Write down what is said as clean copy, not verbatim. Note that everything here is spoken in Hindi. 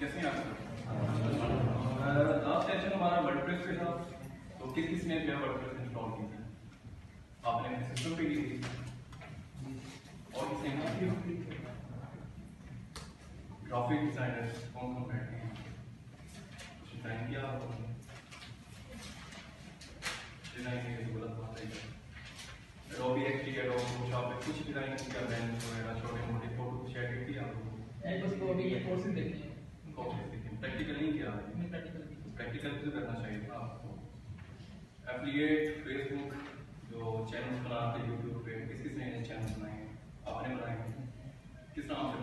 कैसे हैं आप? लास्ट सेशन हमारा वर्डप्रेस पे था, तो किस ने क्या वर्डप्रेस इंस्टॉल की थी? आपने अपने सिस्टम पे की थी और किसने की? ग्राफिक डिजाइनर्स कौन कौन बैठे हैं? कुछ डिजाइन किया आपने? डिजाइन की जरूरत बात है। एडोबी एक्सडी, एडोबी फोटोशॉप पे कुछ डिजाइन किया, बैंड वगैरह छोटे मोटे फोटो कुछ एडिट किया आपको? बस तो अभी ये कोर्सेज देखे हैं। कोर्सेज देखे, प्रैक्टिकल नहीं किया आपने? प्रैक्टिकल प्रैक्टिकल भी करना चाहिए था आपको। एफिलिएट, फेसबुक जो चैनल बनाते हैं यूट्यूब पे, किस किस ने चैनल बनाए हैं? आपने बनाए हैं? किस नाम से